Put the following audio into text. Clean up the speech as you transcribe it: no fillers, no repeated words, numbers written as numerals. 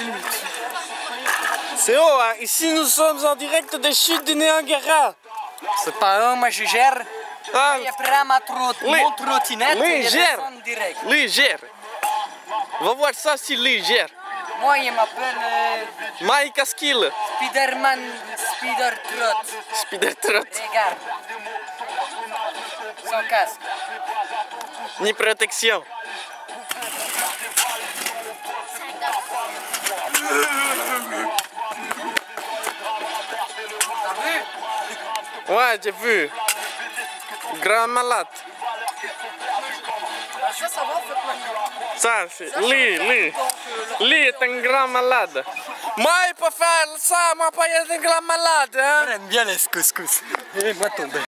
filme. C'est haut, hein. Ici nous sommes en direct des chutes du Niagara. C'est pas un, moi je gère. Ah, Et après ma trottinette, lui je gère. descends direct. Lui gère. Va voir ça si lui gère. Moi il m'appelle Mike Askill. Spiderman Spider-Trot. Spider-Trot. Regarde. Sans casque. Ni protection. T'as vu? Ouais, j'ai vu. Grand malade. Ça va, faites-moi. Ça, c'est lui est un grand malade. Moi, il peut faire ça, moi, pas être un grand malade, hein. J'aime bien les couscous. Et moi tomber.